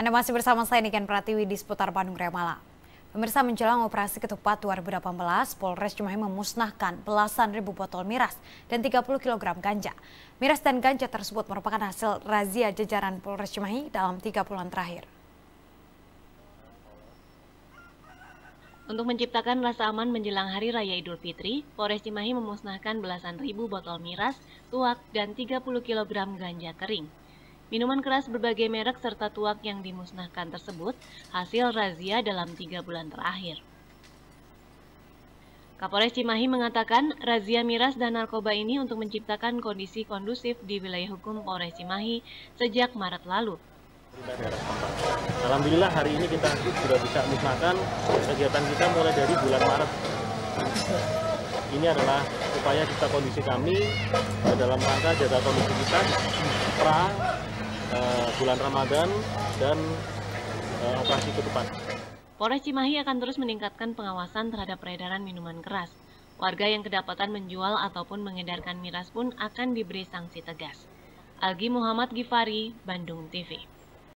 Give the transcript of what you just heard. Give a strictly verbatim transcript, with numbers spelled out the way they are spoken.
Anda masih bersama saya Niken Pratiwi di seputar Bandung Raya Malang. Pemirsa, menjelang operasi ketupat dua ribu delapan belas, Polres Cimahi memusnahkan belasan ribu botol miras dan tiga puluh kilogram ganja. Miras dan ganja tersebut merupakan hasil razia jajaran Polres Cimahi dalam tiga bulan terakhir. Untuk menciptakan rasa aman menjelang Hari Raya Idul Fitri, Polres Cimahi memusnahkan belasan ribu botol miras, tuak, dan tiga puluh kilogram ganja kering. Minuman keras berbagai merek serta tuak yang dimusnahkan tersebut hasil razia dalam tiga bulan terakhir. Kapolres Cimahi mengatakan razia miras dan narkoba ini untuk menciptakan kondisi kondusif di wilayah hukum Polres Cimahi sejak Maret lalu. Alhamdulillah hari ini kita sudah bisa musnahkan kegiatan kita mulai dari bulan Maret. Ini adalah upaya kita kondisi kami dalam rangka jaga kondisi kita pra uh, bulan Ramadan dan uh, operasi ketupat. Polres Cimahi akan terus meningkatkan pengawasan terhadap peredaran minuman keras. Warga yang kedapatan menjual ataupun mengedarkan miras pun akan diberi sanksi tegas. Algi Muhammad Gifari, Bandung T V.